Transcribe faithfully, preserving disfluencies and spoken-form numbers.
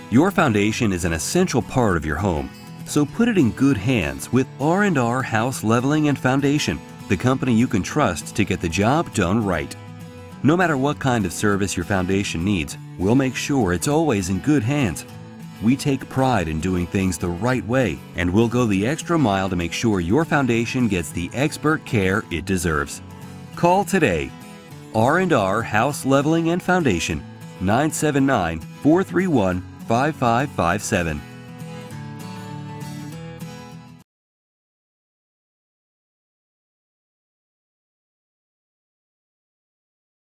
Your foundation is an essential part of your home, so put it in good hands with R and R House Leveling and Foundation, the company you can trust to get the job done right. No matter what kind of service your foundation needs, we'll make sure it's always in good hands. We take pride in doing things the right way, and we'll go the extra mile to make sure your foundation gets the expert care it deserves. Call today. R and R House Leveling and Foundation, nine seven nine, four three one, five five five seven.